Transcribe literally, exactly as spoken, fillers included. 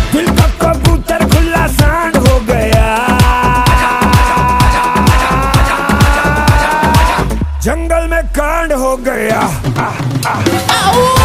दिल का कबूतर खुला सांड हो गया, जंगल में कांड हो गया।